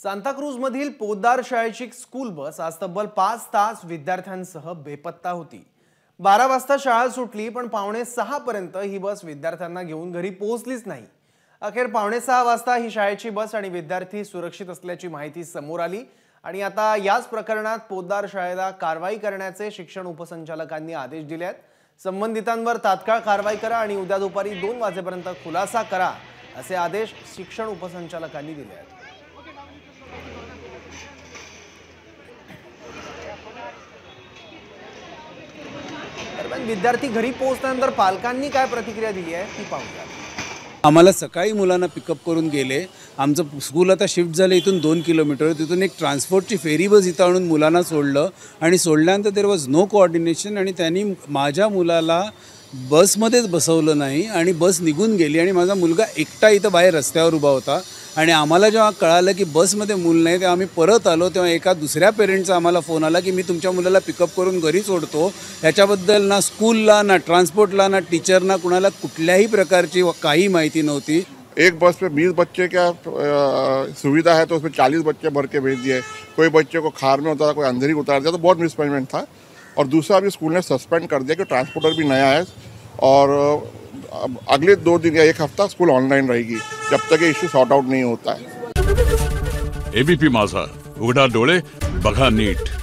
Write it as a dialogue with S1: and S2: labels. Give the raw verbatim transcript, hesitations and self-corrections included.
S1: सांताक्रूजमधील पोद्दार शाळेची school bus आज तब्बल पाच तास विद्यार्थ्यांसह बेपत्ता होती। बारा वाजता शाळा सुटली, पण पावणे सहा पर्यंत ही बस विद्यार्थ्यांना घेऊन घरी पोहोचलीच नाही। अखेर पावणे सहा वाजता ही शाळेची बस आणि विद्यार्थी सुरक्षित असल्याची माहिती समोर आली आणि आता याच प्रकरणात पोद्दार शाळेला कारवाई करण्याचे शिक्षण उपसंचालकांनी आदेश दिले आहेत। संबंधितांवर तात्काळ कारवाई करा आणि उद्या दुपारी दोन वाजेपर्यंत खुलासा करा असे आदेश शिक्षण उपसंचालकांनी दिले आहेत। दरम्यान विद्यार्थी घरी पोहोचल्यानंतर पालकांनी काय प्रतिक्रिया दिली आहे ती पाहूया।
S2: आम्हाला सकाळी मुलांना पिकअप करून गेले। आमचं स्कूल आता शिफ्ट झालं इथून दोन किलोमीटर, तिथून एक ट्रान्सपोर्टची फेरी बस इथं आणून मुलांना सोडलं आणि सोडल्यानंतर देयर वॉज नो कोऑर्डिनेशन आणि त्यांनी माझ्या मुलाला बसमध्येच बसवलं नाही आणि बस निघून गेली आणि माझा मुलगा एकटा इथं बाहेर रस्त्यावर उभा होता आणि आम्हाला जेव्हा कळालं की बसमध्ये मूल नाही तेव्हा आम्ही परत आलो। तेव्हा एका दुसऱ्या पेरेंटचा आम्हाला फोन आला की मी तुमच्या मुलाला पिकअप करून घरी सोडतो। याच्याबद्दल ना स्कूलला ना ट्रान्सपोर्टला ना टीचरना कुणाला कुठल्याही प्रकारची काही माहिती नव्हती।
S3: एक बस पे बीस बच्चे क्या सुविधा है तो उसमें चालीस बच्चे भर के भेज दिए। कोई बच्चे को खार में उतारा, कोई अंदर ही उतार दिया, तो बहुत मिसमैनेजमेंट था। और दूसरा अभी स्कूल ने सस्पेंड कर दिया कि ट्रांसपोर्टर भी नया है और अगले दो दिन या एक हफ्ता स्कूल ऑनलाइन रहेगी जब तक ये इश्यू सॉर्ट आउट नहीं होता है।
S4: एबीपी माझा, उघडा डोळे बघा नीट।